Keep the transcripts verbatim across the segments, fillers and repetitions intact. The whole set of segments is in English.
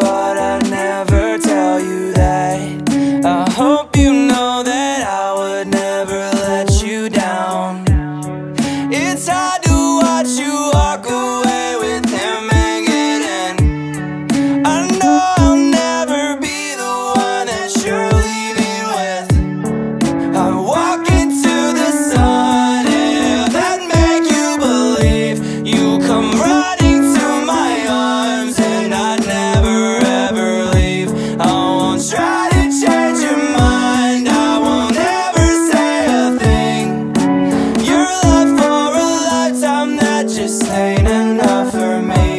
but I'd never tell you that. I hope you know that I would never let you down. It's hard to watch you walk away with him hanging in. I know I'll never be the one that you're leaving with. I walk into the sun, if that make you believe. You come running to my arms, and I'd never ever leave. I won't try to change your mind, I won't ever say a thing. Your love for a lifetime, that just ain't enough for me.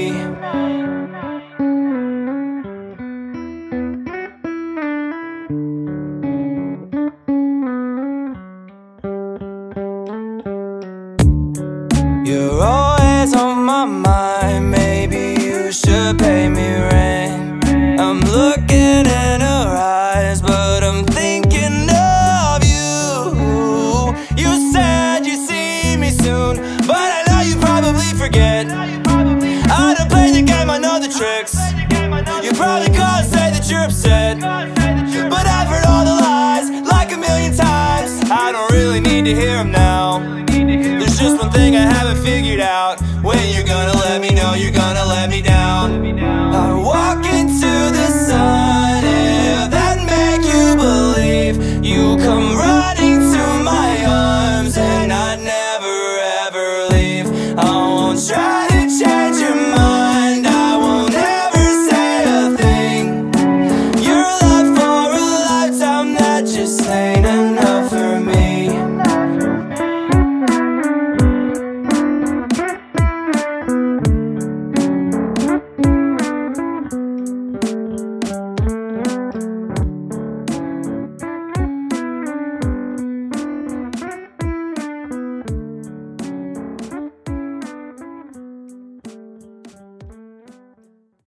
You're always on my mind, maybe you should pay me rent. I'm looking in her eyes, but I'm thinking of you. You said you'd see me soon, but I know you probably forget. I done played the game, I know the tricks. You probably call and say that you're upset.